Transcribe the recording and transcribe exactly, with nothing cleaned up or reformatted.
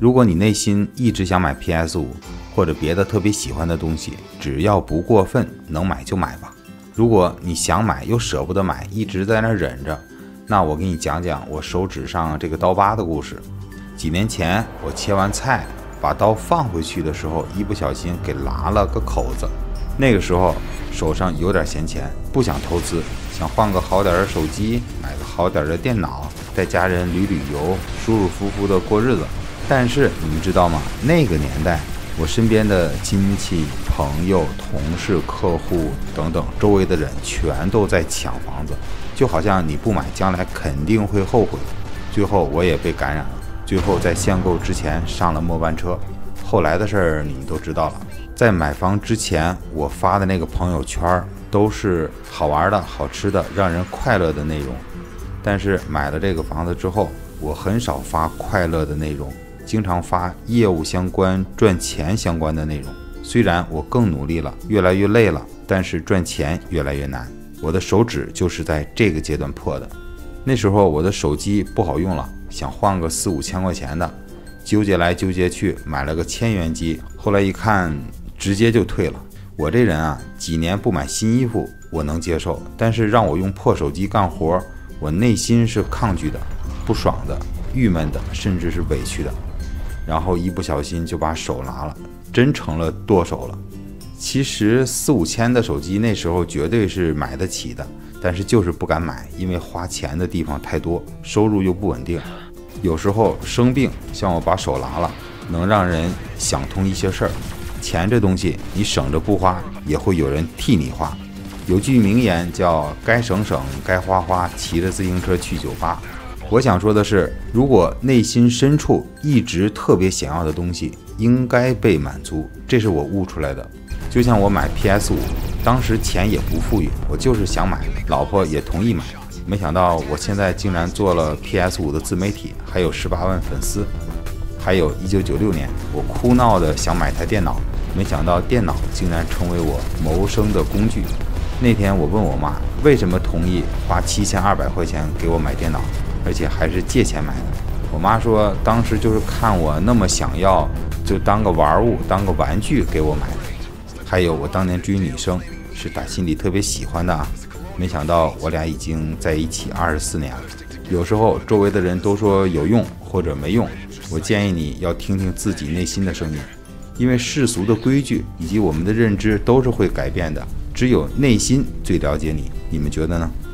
如果你内心一直想买 P S 五 或者别的特别喜欢的东西，只要不过分，能买就买吧。如果你想买又舍不得买，一直在那忍着，那我给你讲讲我手指上这个刀疤的故事。几年前我切完菜把刀放回去的时候，一不小心给拉了个口子。那个时候手上有点闲钱，不想投资，想换个好点的手机，买个好点的电脑，带家人旅旅游，舒舒服服的过日子。但是你们知道吗？那个年代我身边的亲戚朋友同事客户等等周围的人全都在抢房子，就好像你不买将来肯定会后悔。最后我也被感染了，最后在限购之前上了末班车。后来的事儿你都知道了。在买房之前我发的那个朋友圈都是好玩的好吃的让人快乐的内容，但是买了这个房子之后，我很少发快乐的内容，经常发业务相关赚钱相关的内容。虽然我更努力了，越来越累了，但是赚钱越来越难。我的手指就是在这个阶段破的。那时候我的手机不好用了，想换个四五千块钱的，纠结来纠结去买了个千元机，后来一看直接就退了。我这人啊，几年不买新衣服我能接受，但是让我用破手机干活，我内心是抗拒的，不爽的，郁闷的，甚至是委屈的。然后一不小心就把手拿了，真成了剁手了。其实四五千的手机那时候绝对是买得起的，但是就是不敢买，因为花钱的地方太多，收入又不稳定。有时候生病，像我把手拿了，能让人想通一些事儿。钱这东西你省着不花，也会有人替你花。有句名言叫该省省，该花花，骑着自行车去酒吧。我想说的是，如果内心深处一直特别想要的东西，应该被满足，这是我悟出来的。就像我买 P S 五， 当时钱也不富裕，我就是想买，老婆也同意买。没想到我现在竟然做了 P S 五 的自媒体，还有十八万粉丝。还有一九九六年我哭闹的想买台电脑，没想到电脑竟然成为我谋生的工具。那天我问我妈为什么同意花七千二百块钱给我买电脑，而且还是借钱买的。我妈说当时就是看我那么想要，就当个玩物当个玩具给我买的。还有我当年追女生是打心里特别喜欢的啊，没想到我俩已经在一起二十四年了。有时候周围的人都说有用或者没用，我建议你要听听自己内心的声音，因为世俗的规矩以及我们的认知都是会改变的，只有内心最了解你。你们觉得呢？